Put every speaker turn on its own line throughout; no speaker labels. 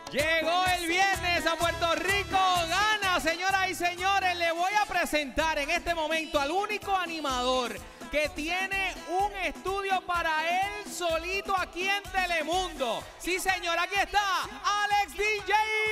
Llegó el viernes a Puerto Rico, gana, señoras y señores. Le voy a presentar en este momento al único animador que tiene un estudio para él solito aquí en Telemundo. Sí, señor, aquí está Alex DJ.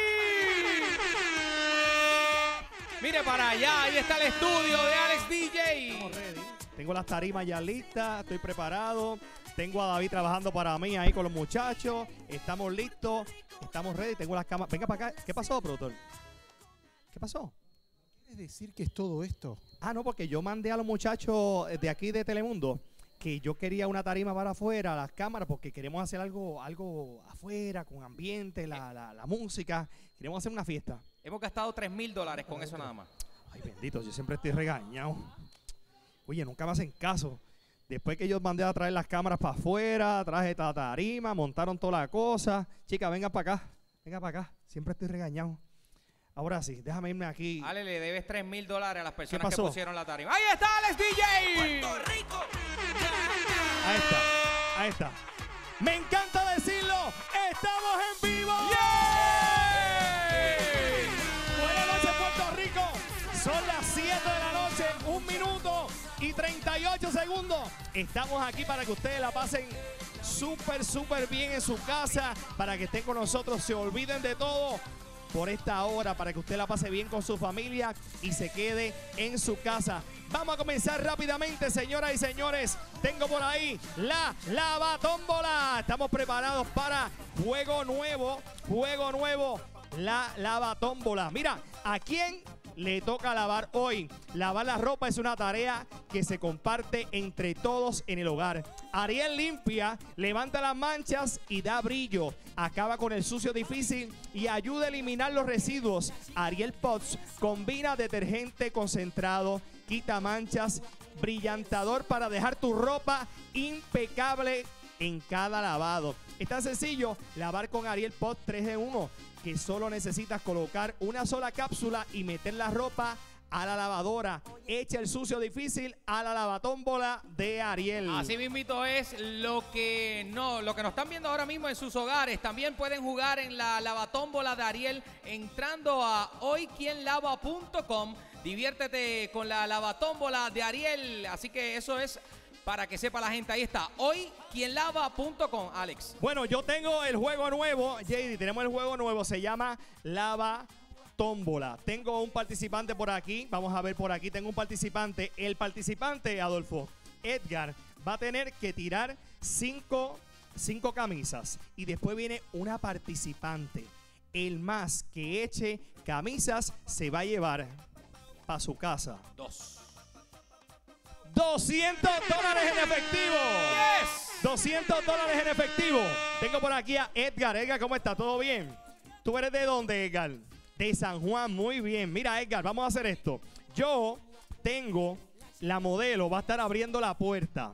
Mire para allá, ahí está el estudio de Alex DJ.
Estamos ready. Tengo las tarimas ya listas, estoy preparado. Tengo a David trabajando para mí ahí con los muchachos. Estamos listos, estamos ready. Tengo las cámaras. Venga para acá. ¿Qué pasó, productor? ¿Qué pasó?
¿Quieres decir que es todo esto?
Ah, no, porque yo mandé a los muchachos de aquí de Telemundo que yo quería una tarima para afuera, las cámaras, porque queremos hacer algo afuera, con ambiente, la música. Queremos hacer una fiesta.
Hemos gastado $3,000 con eso nada más.
Ay, bendito, yo siempre estoy regañado. Oye, nunca me hacen caso. Después que yo mandé a traer las cámaras para afuera, traje esta tarima, montaron toda la cosa. Chica, venga para acá. Venga para acá. Siempre estoy regañado. Ahora sí, déjame irme aquí.
Ale, le debes $3,000 a las personas que
pasó?
pusieron la tarima. ¡Ahí está Alex DJ! ¡Puerto Rico!
Ahí está. Ahí está. Me encanta decirlo. ¡Estamos en vivo!
¡Yeah!
Buenas noches, Puerto Rico. Son las 7 de la noche, 1 minuto y 38 segundos. Estamos aquí para que ustedes la pasen súper bien en su casa, para que estén con nosotros, se olviden de todo por esta hora, para que usted la pase bien con su familia y se quede en su casa. Vamos a comenzar rápidamente, señoras y señores. Tengo por ahí la lavatómbola. Estamos preparados para juego nuevo, la lavatómbola. Mira, ¿a quién le toca lavar hoy? Lavar la ropa es una tarea que se comparte entre todos en el hogar. Ariel limpia, levanta las manchas y da brillo. Acaba con el sucio difícil y ayuda a eliminar los residuos. Ariel Pots combina detergente concentrado, quita manchas, brillantador para dejar tu ropa impecable en cada lavado. Es tan sencillo lavar con Ariel Pots 3 en 1, que solo necesitas colocar una sola cápsula y meter la ropa a la lavadora. Echa el sucio difícil a la lavatómbola de Ariel.
Así mismito es lo que nos están viendo ahora mismo en sus hogares. También pueden jugar en la lavatómbola de Ariel entrando a hoyquienlava.com. Diviértete con la lavatómbola de Ariel. Así que eso es para que sepa la gente. Ahí está, hoyquienlava.com, Alex.
Bueno, yo tengo el juego nuevo, JD, tenemos el juego nuevo, se llama Lavatómbola. Tengo un participante por aquí, vamos a ver por aquí, tengo un participante. El participante, Adolfo, Edgar, va a tener que tirar cinco camisas y después viene una participante. El más que eche camisas se va a llevar para su casa $200 en efectivo.
Yes.
$200 en efectivo. Tengo por aquí a Edgar. Edgar, ¿cómo está? ¿Todo bien? ¿Tú eres de dónde, Edgar? De San Juan. Muy bien. Mira, Edgar, vamos a hacer esto. Yo tengo la modelo, va a estar abriendo la puerta.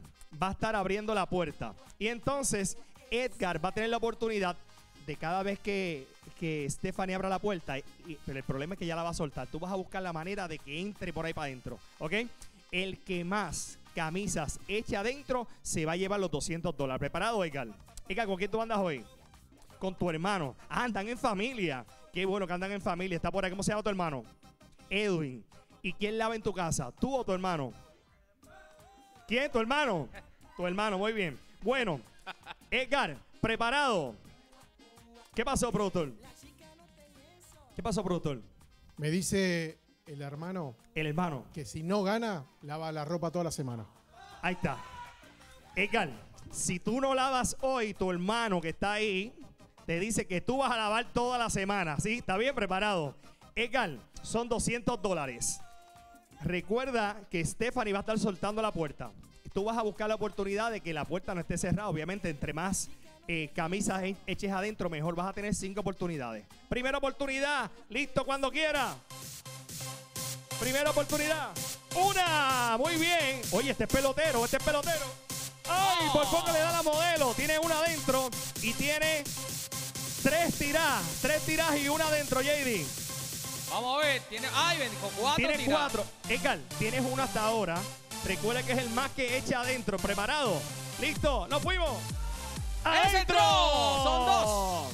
Y entonces, Edgar va a tener la oportunidad de cada vez que Stephanie abra la puerta, pero el problema es que ya la va a soltar. Tú vas a buscar la manera de que entre por ahí para adentro, ¿ok? El que más camisas eche adentro se va a llevar los $200. ¿Preparado, Edgar? Edgar, ¿con quién tú andas hoy? Con tu hermano. Ah, andan en familia. Qué bueno que andan en familia. Está por ahí. ¿Cómo se llama tu hermano? Edwin. ¿Y quién lava en tu casa? ¿Tú o tu hermano? ¿Quién? ¿Tu hermano? Tu hermano, muy bien. Bueno, Edgar, ¿preparado? ¿Qué pasó, productor? ¿Qué pasó, productor?
Me dice el hermano
El hermano.
que si no gana, lava la ropa toda la semana.
Ahí está. Edgar, si tú no lavas hoy, tu hermano que está ahí te dice que tú vas a lavar toda la semana. ¿Sí? ¿Está bien preparado? Edgar, son $200. Recuerda que Stephanie va a estar soltando la puerta. Tú vas a buscar la oportunidad de que la puerta no esté cerrada. Obviamente, entre más camisas eches adentro, mejor. Vas a tener 5 oportunidades. Primera oportunidad. Listo cuando quiera. Primera oportunidad. ¡Una! Muy bien. Oye, este es pelotero. ¡Ay! Por poco le da la modelo. Tiene una adentro y tiene 3 tiradas y una adentro, JD.
Vamos a ver. Tiene 4
Tiene
tiradas.
4. Edgar, tienes una hasta ahora. Recuerda que es el más que echa adentro. ¿Preparado? ¿Listo? ¡Nos fuimos! ¡Adentro!
¡Son 2!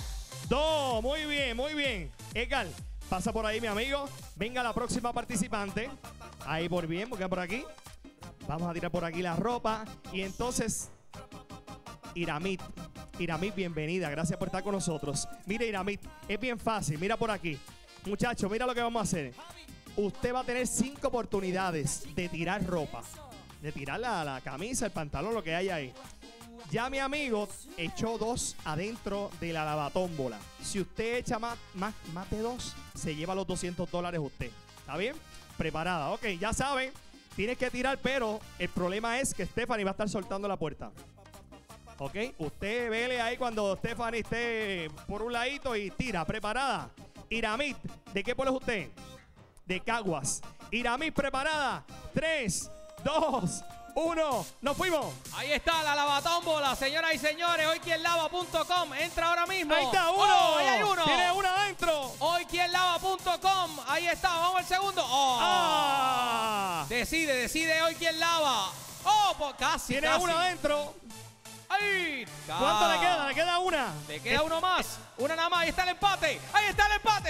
2. Muy bien, muy bien. Edgar, pasa por ahí, mi amigo. Venga la próxima participante. Ahí por bien, porque por aquí. Vamos a tirar por aquí la ropa. Y entonces, Iramit. Iramit, bienvenida. Gracias por estar con nosotros. Mire, Iramit, es bien fácil. Mira por aquí. Muchachos, mira lo que vamos a hacer. Usted va a tener 5 oportunidades de tirar ropa. De tirar la camisa, el pantalón, lo que hay ahí. Ya mi amigo echó 2 adentro de la lavatómbola. Si usted echa más de 2, se lleva los $200 usted. ¿Está bien? Preparada. Ok, ya saben. Tienes que tirar, pero el problema es que Stephanie va a estar soltando la puerta. Ok, usted vele ahí cuando Stephanie esté por un ladito y tira. Preparada. Iramit, ¿de qué pueblo es usted? De Caguas. Iramit, preparada. 3, 2, 1. ¡Nos fuimos!
Ahí está la lavatómbola, señoras y señores. Hoyquienlava.com. Entra ahora mismo.
Ahí está uno.
¡Oh, ahí hay uno!
Tiene uno adentro.
Hoyquienlava.com. Ahí está, vamos al segundo. ¡Oh!
¡Ah!
Decide hoy quién lava. ¡Oh! Pues casi,
Tiene
casi.
uno adentro.
¡Ay!
¿Cuánto le queda? Le queda una.
Le queda uno más. Una nada más. Ahí está el empate. Ahí está el empate.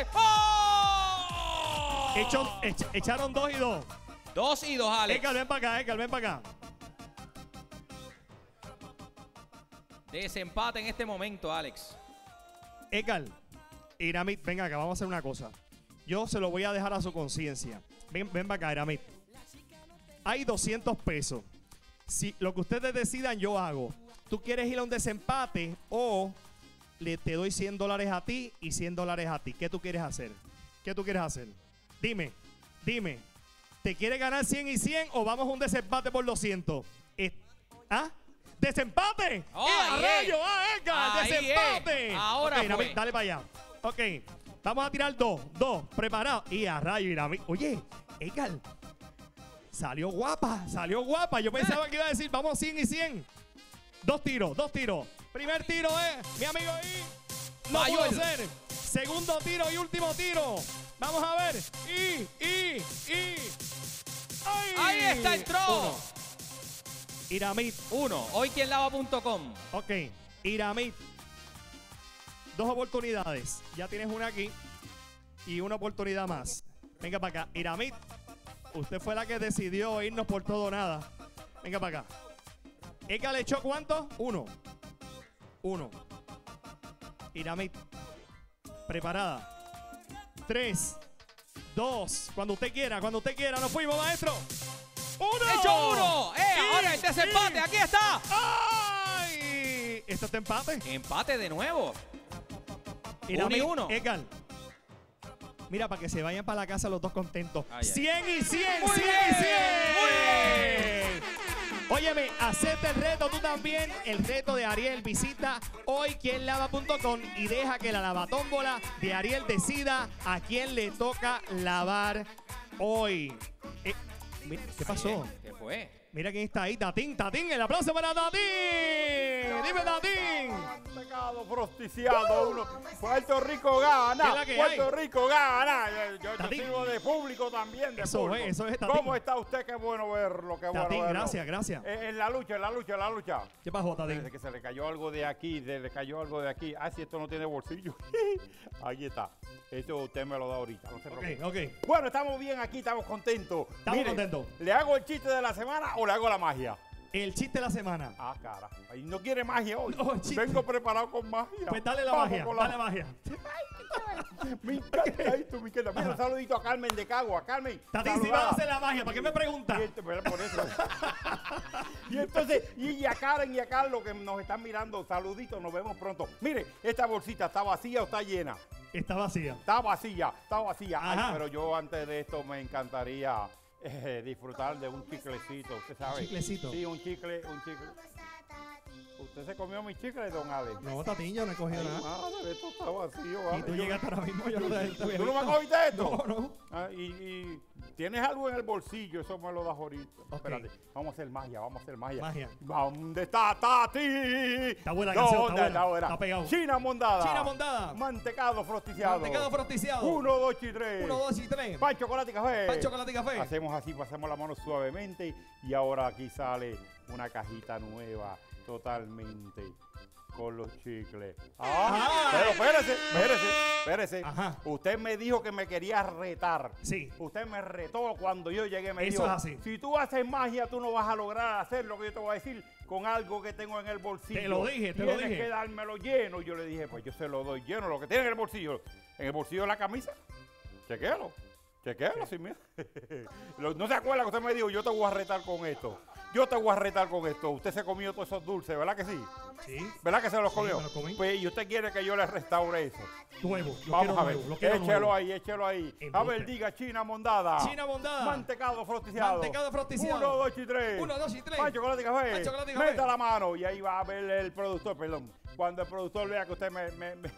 ¡Oh!
Echaron 2 y 2.
2 y 2, Alex.
Edgar, ven para acá, Edgar, ven para acá.
Desempate en este momento, Alex.
Edgar, Iramit, venga acá, vamos a hacer una cosa. Yo se lo voy a dejar a su conciencia. Ven para acá, Iramit. Hay 200 pesos. Si lo que ustedes decidan, yo hago. ¿Tú quieres ir a un desempate o te doy $100 a ti y $100 a ti? ¿Qué tú quieres hacer? ¿Qué tú quieres hacer? Dime. ¿Te quieres ganar 100 y 100 o vamos a un desempate por 200? ¿Ah? ¡Desempate!
Oh,
¡A rayo! ¡Ah, Edgar!
Ahí
¡Desempate!
Ahora
Ok, Iramit,
fue.
dale para allá. Ok, vamos a tirar 2. Preparado. Y a rayo, Iramit. Oye, Edgar, salió guapa. Yo pensaba que iba a decir, vamos 100 y 100. 2 tiros. Primer tiro mi amigo ahí. No pudo ser. Segundo tiro y último tiro. Vamos a ver. ¡Ay!
Ahí está el throw.
1. Iramit.
1. Hoyquienlava.com.
Ok, Iramit. 2 oportunidades. Ya tienes una aquí y una oportunidad más. Venga para acá. Iramit, usted fue la que decidió irnos por todo o nada. Venga para acá. ¿Eka le echó cuánto? 1. Iramit, preparada. 3, 2. Cuando usted quiera. Nos fuimos, maestro. 1.
¡Hecho 1! Ahora el desempate. Aquí está.
¡Ay! ¿Esto está empate?
Empate de nuevo.
Iramit,
1 y 1.
Edgar. Mira, para que se vayan para la casa los dos contentos.
Ay,
100 y 100,
Muy
100
bien,
y 100.
muy bien.
Óyeme, acepta el reto tú también. El reto de Ariel. Visita hoyquienlava.com y deja que la lavatómbola de Ariel decida a quién le toca lavar hoy. Mira, ¿qué pasó?
¿Qué fue?
Mira quién está ahí. Tatín. El aplauso para Tatín. Dime, Tatín.
Pecado prosticiado, uno. Puerto Rico gana.
¿Qué es la que
Puerto
hay?
Rico gana. Yo
Tatín.
sirvo de público también. De
Eso
público.
es, Tatín.
¿Cómo está usted? Qué bueno verlo. Qué bueno
Tatín,
verlo.
gracias.
En la lucha.
¿Qué pasó, Tatín?
Desde que se le cayó algo de aquí, Ah, si esto no tiene bolsillo. Ahí está. Esto usted me lo da ahorita. No se preocupe.
Ok.
Bueno, estamos bien aquí, estamos contentos.
Estamos contentos.
¿Le hago el chiste de la semana o le hago la magia?
El chiste de la semana.
Ah, cara. Ahí no quiere magia hoy.
No, el chiste.
Vengo preparado con magia.
Pues dale la
Vamos
magia,
con
dale magia.
Me encanta esto, mi querida. Mira, un saludito a Carmen de Cagua. Carmen.
Tatín, si vas a hacer la magia, ¿para qué me preguntas?
Por eso. Y entonces, y a Karen y a Carlos que nos están mirando, saluditos, nos vemos pronto. Mire, esta bolsita, ¿está vacía o está llena?
Está vacía.
Está vacía. Ay,
Ajá.
pero yo antes de esto me encantaría disfrutar de un chiclecito, ¿usted sabe?
¿Un chiclecito?
Sí, un chicle. ¿Usted se comió mi chicle, don Alex?
No, Tatín, yo no he cogido nada.
Madre, esto está vacío.
Y
vale.
tú llegaste ahora mismo, yo no te
¿Tú no me cogiste esto?
No.
Ah, y tienes algo en el bolsillo, eso me lo das ahorita.
Ok.
Espérate, vamos a hacer magia.
Magia.
¿Dónde está Tati?
Está buena la canción, está buena. Está pegado.
China mondada.
Mantecado frosticiado.
1, 2 y 3.
1, 2 y 3.
Pan, chocolate y café.
Pan, chocolate y café.
Hacemos así, pasamos la mano suavemente y ahora aquí sale una cajita nueva, totalmente con los chicles. Pero espérese.
Ajá.
Usted me dijo que me quería retar.
Sí.
Usted me retó cuando yo llegué. Me
Eso
dijo,
es así.
si tú haces magia, tú no vas a lograr hacer lo que yo te voy a decir con algo que tengo en el bolsillo.
Te lo dije.
Tienes que dármelo lleno. Yo le dije, pues yo se lo doy lleno. Lo que tiene en el bolsillo de la camisa, chequéalo, sin miedo. No se acuerda que usted me dijo, yo te voy a retar con esto. Usted se comió todos esos dulces, ¿verdad que sí?
Sí.
¿Verdad que se los comió?
me los comí.
Pues, y usted quiere que yo le restaure eso.
Nuevo.
Vamos a ver. Échelo ahí.
Embuste.
A ver, diga China mondada.
China mondada.
Mantecado frosticiado. 1, 2 y 3.
1, 2 y 3.
Pan, chocolate y café.
Pan, chocolate y café.
Meta la mano. Y ahí va a ver el productor, perdón. Cuando el productor vea que usted me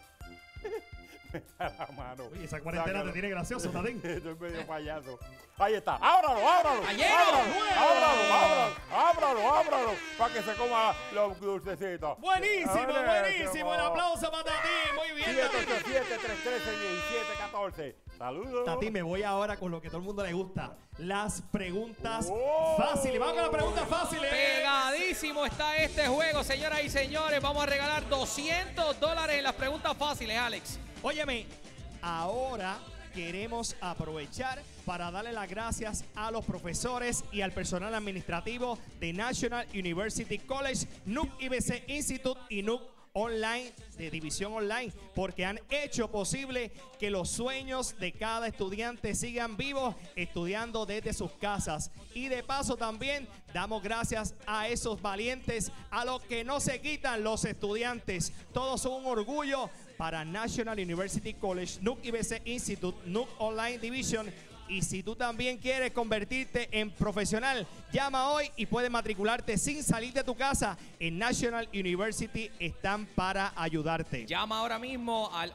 meta la mano.
Oye, esa cuarentena te tiene gracioso, Tatín.
Esto es medio payaso. Ahí está. Ábralo.
¡Lleno!
Ábralo. Para que se coma los dulcecitos.
Buenísimo. El aplauso para Tatín. Muy bien, Tatín.
787-313-1714. Saludos.
Tatín, me voy ahora con lo que a todo el mundo le gusta. Las preguntas
Oh.
fáciles. Vamos con las preguntas fáciles.
Pegadísimo está este juego, señoras y señores. Vamos a regalar $200 en las preguntas fáciles, Alex.
Óyeme, ahora queremos aprovechar para darle las gracias a los profesores y al personal administrativo de National University College, NUC IBC Institute y NUC Online, de División Online, porque han hecho posible que los sueños de cada estudiante sigan vivos estudiando desde sus casas. Y de paso también damos gracias a esos valientes, a los que no se quitan los estudiantes. Todos son un orgullo para National University College, NUC IBC Institute, NUC Online Division. Y si tú también quieres convertirte en profesional, llama hoy y puedes matricularte sin salir de tu casa. En National University están para ayudarte.
Llama ahora mismo al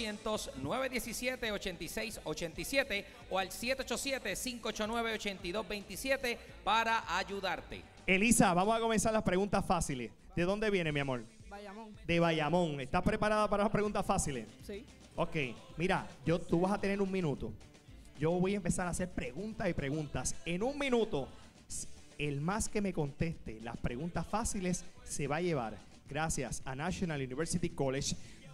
1-800-917-8687 o al 787-589-8227 para ayudarte.
Elisa, vamos a comenzar las preguntas fáciles. ¿De dónde viene, mi amor?
Bayamón.
De Bayamón. ¿Estás preparada para las preguntas fáciles?
Sí.
Ok, mira, tú vas a tener un minuto. Yo voy a empezar a hacer preguntas y preguntas. En un minuto, el más que me conteste las preguntas fáciles se va a llevar, gracias a National University College,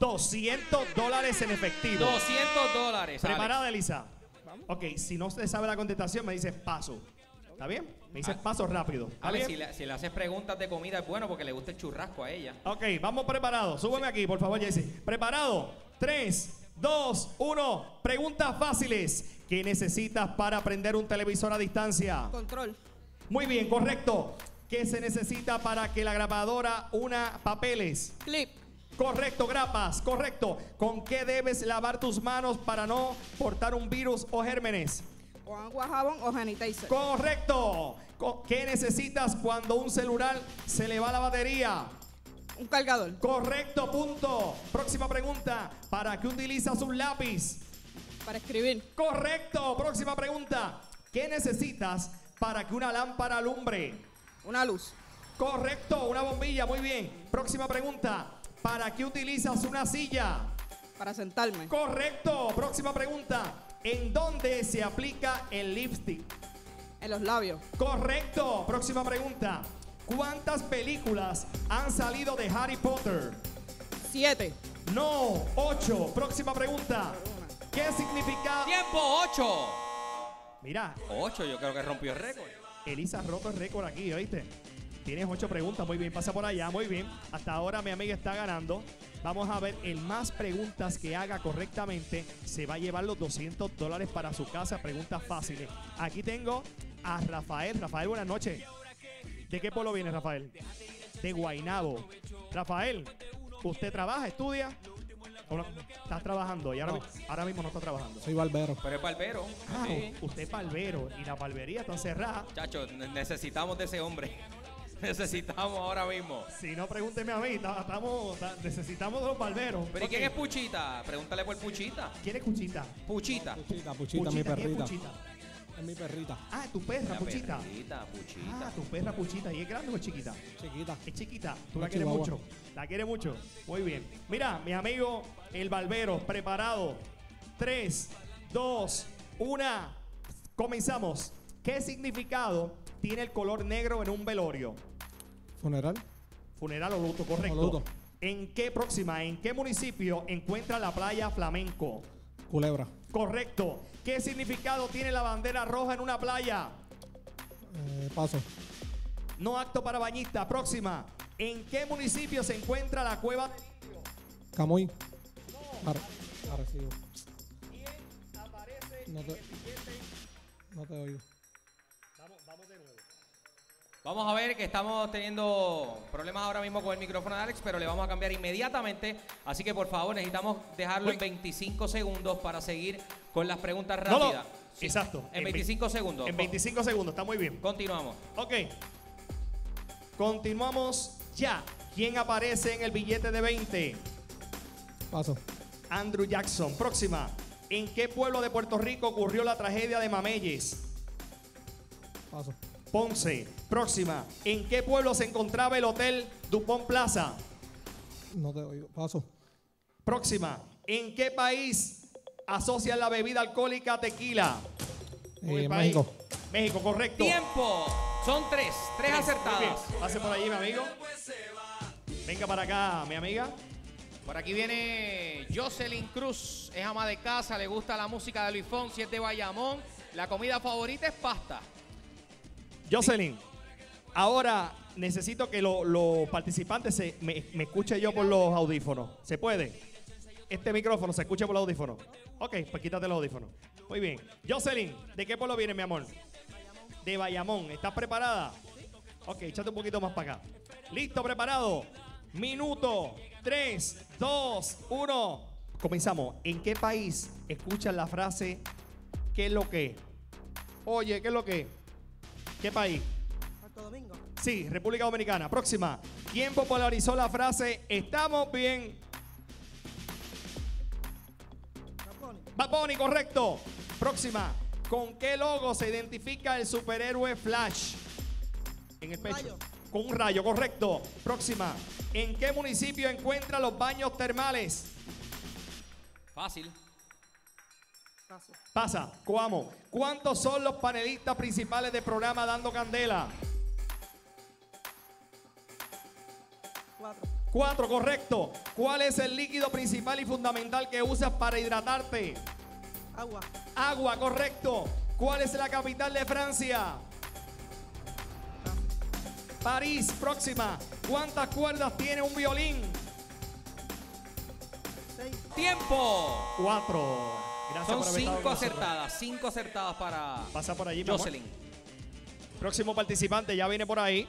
$200 en efectivo.
$200.
¿Preparada, Elisa? Ok, si no se sabe la contestación, me dices paso. ¿Está bien? Me dices paso rápido. ¿Está
Alex,
bien?
si le haces preguntas de comida es bueno porque le gusta el churrasco a ella.
Ok, vamos preparados. Súbeme aquí, por favor, Jesse. ¿Preparado? 3, 2, 1. Preguntas fáciles. ¿Qué necesitas para prender un televisor a distancia?
Control.
Muy bien, correcto. ¿Qué se necesita para que la grabadora una papeles?
Clip.
Correcto, grapas, correcto. ¿Con qué debes lavar tus manos para no portar un virus o gérmenes?
O agua, jabón o sanitizer.
Correcto. ¿Qué necesitas cuando un celular se le va la batería?
Un cargador.
Correcto, punto. Próxima pregunta. ¿Para qué utilizas un lápiz?
Para escribir.
Correcto. Próxima pregunta. ¿Qué necesitas para que una lámpara alumbre?
Una luz.
Correcto, una bombilla. Muy bien. Próxima pregunta. ¿Para qué utilizas una silla?
Para sentarme.
Correcto. Próxima pregunta. ¿En dónde se aplica el lipstick?
En los labios.
Correcto. Próxima pregunta. ¿Cuántas películas han salido de Harry Potter?
7.
No, 8. Próxima pregunta. ¿Qué significa?
¡Tiempo! 8.
Mira,
8, yo creo que rompió el récord.
Elisa ha roto el récord aquí, ¿oíste? Tienes 8 preguntas, muy bien, pasa por allá, muy bien. Hasta ahora mi amiga está ganando. Vamos a ver, el más preguntas que haga correctamente se va a llevar los $200 para su casa. Preguntas fáciles. Aquí tengo a Rafael. Rafael, buenas noches. ¿De qué pueblo viene, Rafael? De Guaynabo. Rafael, ¿usted trabaja, estudia? ¿O no? ¿Estás trabajando? Y ahora mismo no está trabajando.
Soy barbero.
Pero es barbero.
Ah,
Sí.
usted es barbero y la barbería está cerrada.
Chacho, necesitamos de ese hombre. Necesitamos ahora mismo.
Si no, pregúnteme a mí. Necesitamos de los barberos.
¿Pero y quién
Ok.
es Puchita? Pregúntale por Puchita.
¿Quién es Cuchita?
Puchita.
Puchita, mi
¿quién es
perrita.
Puchita?
Es mi perrita.
Ah, tu perra,
La
Puchita.
perrita, Puchita.
Ah, tu perra, Puchita. ¿Y es grande o es chiquita?
Chiquita.
Es chiquita. Tú
Una
la quieres
chihuahua.
mucho. La quieres mucho. Muy bien. Mira, mi amigo el barbero, preparado. 3, 2, 1. Comenzamos. ¿Qué significado tiene el color negro en un velorio?
Funeral.
Funeral o luto, correcto.
O luto.
¿En qué municipio encuentra la playa Flamenco?
Culebra.
Correcto. ¿Qué significado tiene la bandera roja en una playa?
Paso.
No apto para bañista. Próxima. ¿En qué municipio se encuentra la cueva de Limpio?
Camuy. Arrecibo.
¿Quién aparece
No
en
te-
el billete?
No te oigo.
Vamos de nuevo.
Vamos a ver que estamos teniendo problemas ahora mismo con el micrófono de Alex, pero le vamos a cambiar inmediatamente. Así que por favor necesitamos dejarlo en 25 segundos para seguir con las preguntas
No,
rápidas. Sí,
exacto.
En 25 segundos.
En 25 segundos, está muy bien.
Continuamos.
Ok. Continuamos ya. ¿Quién aparece en el billete de 20?
Paso.
Andrew Jackson. Próxima. ¿En qué pueblo de Puerto Rico ocurrió la tragedia de Mameyes?
Paso.
Ponce. Próxima. ¿En qué pueblo se encontraba el hotel Dupont Plaza?
No te oigo. Paso.
Próxima. ¿En qué país asocian la bebida alcohólica tequila? Con el país.
México.
México, correcto.
¡Tiempo! Son tres
Muy bien.
acertadas.
Pase por allí, mi amigo. Venga para acá, mi amiga.
Por aquí viene Jocelyn Cruz, es ama de casa, le gusta la música de Luis Fonsi, es de Bayamón. La comida favorita es pasta.
Jocelyn, ahora necesito que los participantes me escuchen yo por los audífonos. ¿Se puede? Este micrófono se escucha por los audífonos. Ok, pues quítate los audífonos. Muy bien. Jocelyn, ¿de qué pueblo vienes, mi amor? De Bayamón. ¿Estás preparada? Ok, échate un poquito más para acá. ¿Listo? ¿Preparado? Minuto. 3, 2, 1. Comenzamos. ¿En qué país escuchan la frase ¿qué es lo que? Oye, ¿qué es lo que? ¿Qué país?
Santo Domingo.
Sí, República Dominicana. Próxima. ¿Quién popularizó la frase estamos bien? Bad Bunny, correcto. Próxima. ¿Con qué logo se identifica el superhéroe Flash? En el pecho.
Rayo.
Con un rayo, correcto. Próxima. ¿En qué municipio encuentra los baños termales?
Fácil.
Paso.
Pasa, Coamo. ¿Cuántos son los panelistas principales del programa Dando Candela?
4.
4, correcto. ¿Cuál es el líquido principal y fundamental que usas para hidratarte?
Agua.
Agua, correcto. ¿Cuál es la capital de Francia? París, próxima. ¿Cuántas cuerdas tiene un violín?
6.
¡Tiempo!
4. Gracias
Son
por haber estado
5
con nosotros.
acertadas. 5 acertadas para
Pasa por allí, mi amor.
Jocelyn.
Próximo participante ya viene por ahí.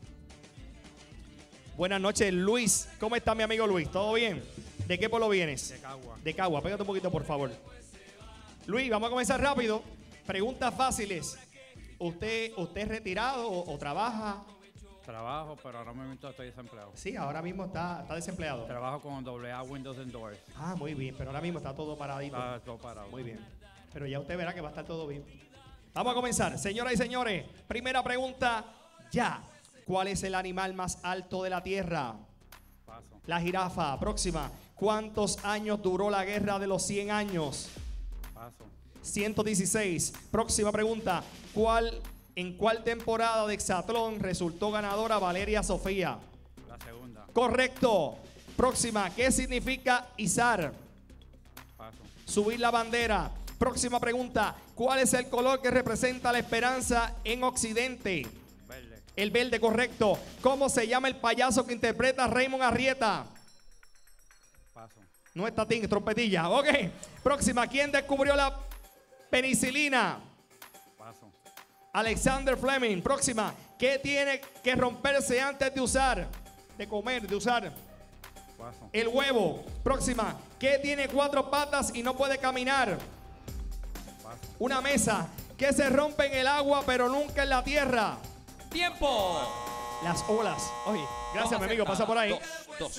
Buenas noches, Luis. ¿Cómo está mi amigo Luis? ¿Todo bien? ¿De qué pueblo vienes?
De Cagua.
De Cagua. Pégate un poquito, por favor. Luis, vamos a comenzar rápido. Preguntas fáciles. ¿Usted es retirado o trabaja?
Trabajo, pero ahora mismo estoy desempleado.
Sí, ahora mismo está desempleado.
Trabajo con AA Windows and Doors.
Ah, muy bien, pero ahora mismo está todo paradito.
Está todo parado.
Muy bien. Pero ya usted verá que va a estar todo bien. Vamos a comenzar. Señoras y señores, primera pregunta, ya. ¿Cuál es el animal más alto de la Tierra?
Paso.
La jirafa. Próxima. ¿Cuántos años duró la guerra de los 100 años?
Paso.
116. Próxima pregunta. ¿En cuál temporada de Hexatlón resultó ganadora Valeria Sofía?
La segunda.
Correcto. Próxima. ¿Qué significa izar?
Paso.
Subir la bandera. Próxima pregunta. ¿Cuál es el color que representa la esperanza en Occidente?
Verde.
El verde, correcto. ¿Cómo se llama el payaso que interpreta a Raymond Arrieta?
Paso.
No es Tatín, es trompetilla. Ok. Próxima. ¿Quién descubrió la penicilina?
Paso.
Alexander Fleming. Próxima. ¿Qué tiene que romperse antes de usar? De comer, de usar.
Paso.
El huevo. Próxima. ¿Qué tiene 4 patas y no puede caminar?
Paso.
Una mesa. ¿Qué se rompe en el agua pero nunca en la tierra?
¡Tiempo!
Las olas. Oye, gracias,
Dos
mi amigo. Pasa
acertadas.
por ahí.
Dos.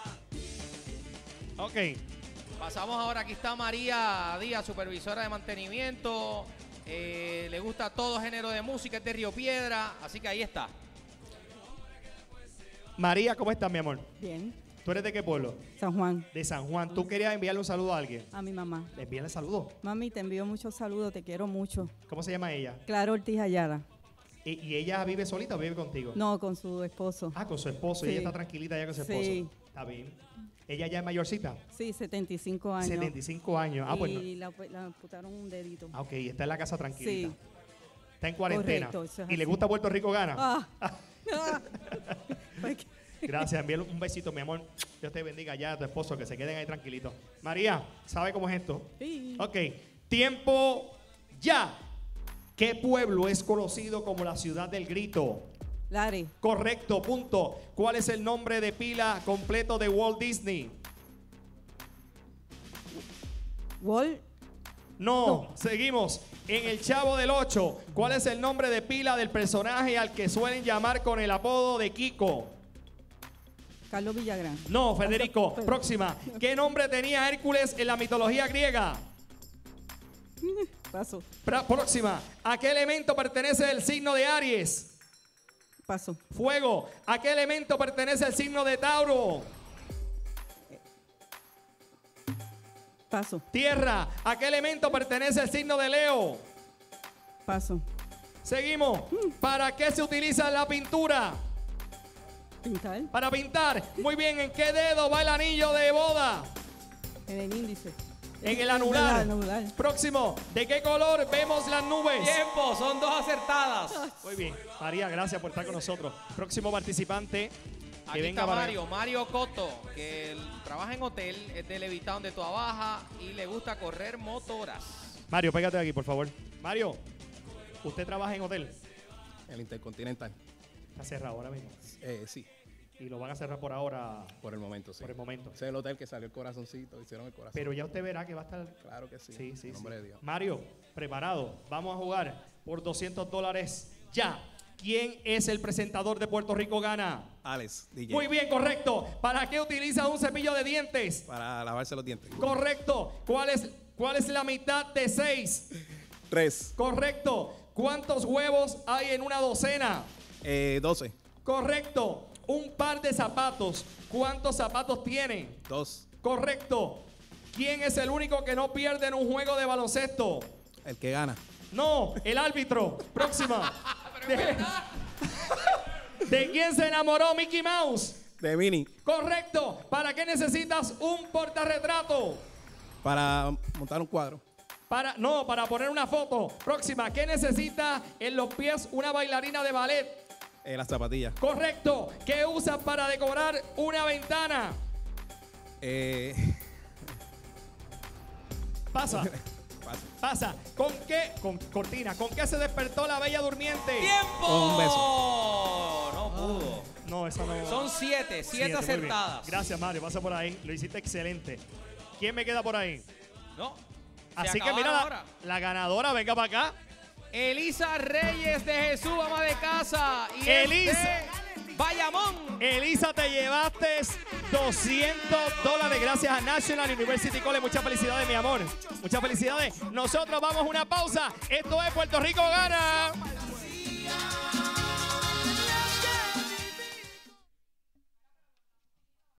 Ok.
Pasamos ahora, aquí está María Díaz, supervisora de mantenimiento. Le gusta todo género de música, es de Río Piedra, así que ahí está.
María, ¿cómo estás, mi amor?
Bien,
¿Tú eres de qué pueblo?
San Juan,
De San Juan. ¿Tú querías enviarle un saludo a alguien?
a mi mamá.
Envíale saludo.
Mami, te envío muchos saludos, te quiero mucho.
¿Cómo se llama ella?
Claro Ortiz Ayala.
¿Y ella vive solita o vive contigo?
No, con su esposo.
Ah, con su esposo. Y
Sí.
ella está tranquilita ya con su
Sí.
esposo. Está bien. ¿Ella ya es mayorcita?
Sí, 75 años.
75 años. Ah, pues no.
Y la amputaron un dedito.
Ah, ok, está en la casa tranquilita.
Sí.
Está en cuarentena.
Correcto, eso es
¿Y le
así.
gusta Puerto Rico Gana?
Ah. Porque-
Gracias, envíale un besito, mi amor. Dios te bendiga ya a tu esposo, que se queden ahí tranquilitos. María, ¿sabe cómo es esto?
Sí.
Ok, tiempo ya. ¿Qué pueblo es conocido como la ciudad del grito?
Lare,
Correcto, punto. ¿Cuál es el nombre de pila completo de Walt Disney?
Wall,
No, seguimos. En El Chavo del 8, ¿cuál es el nombre de pila del personaje al que suelen llamar con el apodo de Kiko?
Carlos Villagrán.
No, Federico.
Pedro.
Próxima. ¿Qué nombre tenía Hércules en la mitología griega?
Paso,
Próxima. ¿A qué elemento pertenece el signo de Aries?
paso,
Fuego. ¿A qué elemento pertenece el signo de Tauro?
paso,
Tierra. ¿A qué elemento pertenece el signo de Leo?
paso.
Seguimos. ¿Para qué se utiliza la pintura?
Pintar
Para pintar. Muy bien. ¿En qué dedo va el anillo de boda?
en el índice.
En el anular.
El anular.
Próximo. ¿De qué color vemos las nubes?
Tiempo, son 2 acertadas.
Muy bien. María, gracias por estar con nosotros. Próximo participante. Que
Aquí
venga
está
para
Mario Coto, que trabaja en hotel, es de Levittown donde tú trabajas y le gusta correr motoras.
Mario, pégate aquí, por favor. Mario, ¿usted trabaja en hotel?
El Intercontinental.
Está cerrado ahora mismo.
Sí,
Y lo van a cerrar por ahora,
por el momento, sí.
por el momento.
Ese es el hotel que salió el corazoncito, hicieron el corazón.
Pero ya usted verá que va a estar...
Claro que sí.
Sí, sí,
en nombre
sí.
de Dios.
Mario, preparado. Vamos a jugar por $200 ya. ¿Quién es el presentador de Puerto Rico Gana?
Alex, DJ.
Muy bien, correcto. ¿Para qué utiliza un cepillo de dientes?
Para lavarse los dientes.
Correcto. ¿Cuál es la mitad de 6?
3,
Correcto. ¿Cuántos huevos hay en una docena?
12,
Correcto. Un par de zapatos. ¿Cuántos zapatos tiene?
2.
Correcto. ¿Quién es el único que no pierde en un juego de baloncesto?
El que gana.
No, el árbitro. Próxima. ¿De quién se enamoró Mickey Mouse?
De Mini.
Correcto. ¿Para qué necesitas un portarretrato?
Para montar un cuadro.
Para poner una foto. Próxima. ¿Qué necesita en los pies una bailarina de ballet?
Las zapatillas.
Correcto. ¿Qué usas para decorar una ventana? Pasa.
Paso.
Pasa. ¿Con qué? Con cortina. ¿Con qué se despertó la bella durmiente?
¡Tiempo!
Un beso.
No pudo.
No, esa no.
Son 7
Siete, muy bien.
acertadas.
Gracias, Mario. Pasa por ahí. Lo hiciste excelente. ¿Quién me queda por ahí?
No.
Así que mira, la ganadora, venga para acá.
Elisa Reyes de Jesús, ama de casa. Y
Elisa.
es de Bayamón.
Elisa, te llevaste $200 gracias a National University College. Muchas felicidades, mi amor. Muchas felicidades. Nosotros vamos a una pausa. Esto es Puerto Rico Gana.